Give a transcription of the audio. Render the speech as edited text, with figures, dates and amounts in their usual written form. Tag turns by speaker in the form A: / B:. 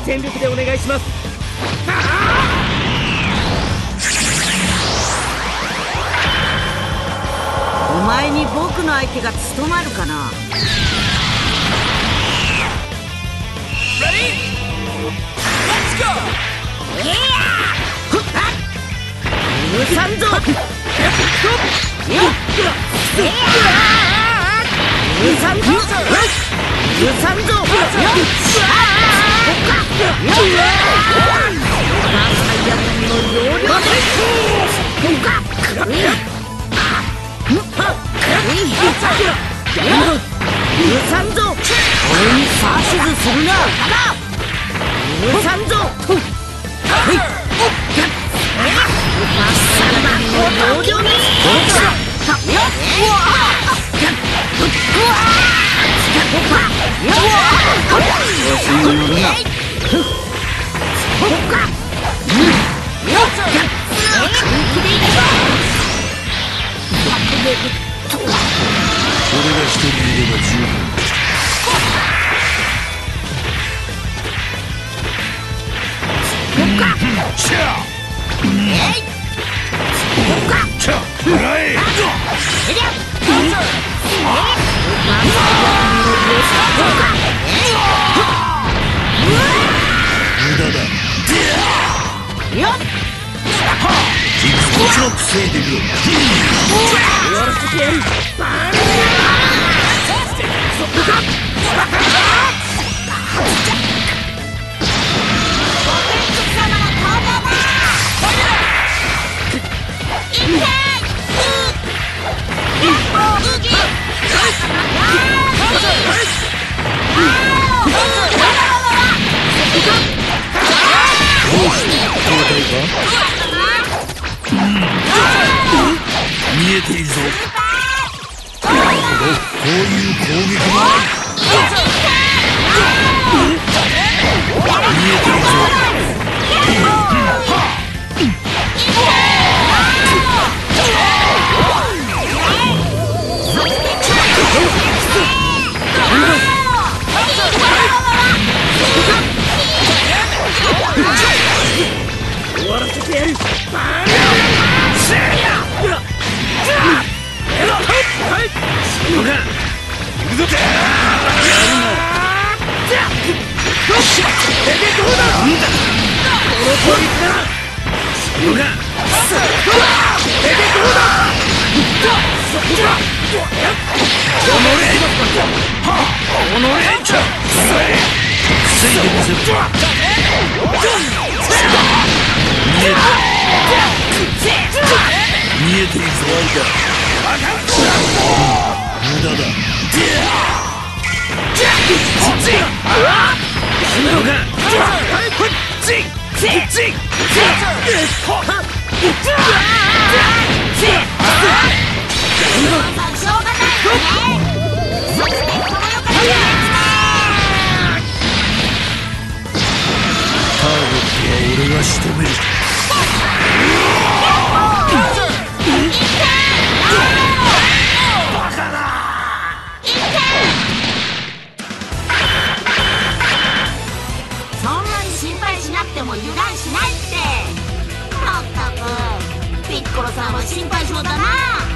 A: 全力でお願いします。
B: お前に僕の相手が務まるかな。許さんぞ。許さんぞ。許さんぞ。許さんぞ。俺に指図するな。許さんぞ。
C: 俺が一人いれば十分。無駄だ。こっちの防いでくれ。
A: 終わらせてやる。
C: 見えているぞ。こういう攻撃もある。見えているぞ。
A: 終わらせてやる。
C: 見えているぞ。無駄だ。ターゲットは俺が仕留める。
D: 油断しないって。まったくピッコロさんは心配性だな。